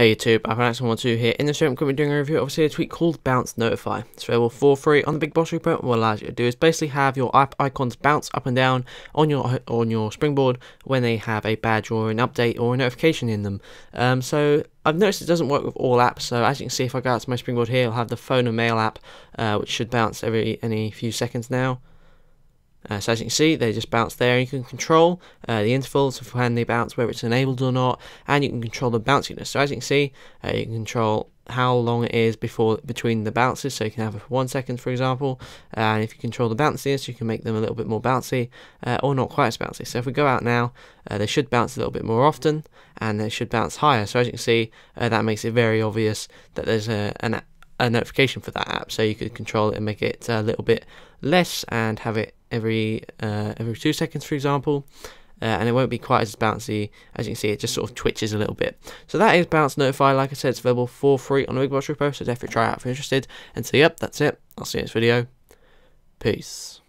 Hey YouTube, iPhone112 here. In this video I'm going to be doing a review of a tweak called Bounce Notify. It's available for free on the Big Boss repo. What it allows you to do is basically have your app icons bounce up and down on your Springboard when they have a badge or an update or a notification in them. So I've noticed it doesn't work with all apps. So as you can see, if I go out to my Springboard here, I'll have the phone and mail app, which should bounce any few seconds now. So as you can see, they just bounce there. You can control the intervals of when they bounce, whether it's enabled or not, and you can control the bounciness. So as you can see, you can control how long it is between the bounces. So you can have it for 1 second, for example, and if you control the bounciness, you can make them a little bit more bouncy or not quite as bouncy. So if we go out now, they should bounce a little bit more often, and they should bounce higher. So as you can see, that makes it very obvious that there's a notification for that app. So you could control it and make it a little bit less and have it every 2 seconds, for example, and it won't be quite as bouncy. As you can see, it just sort of twitches a little bit. So that is Bounce Notify. Like I said, it's available for free on the Big Boss repo, so definitely try it out if you're interested. And so yep, that's it. I'll see you in this video. Peace.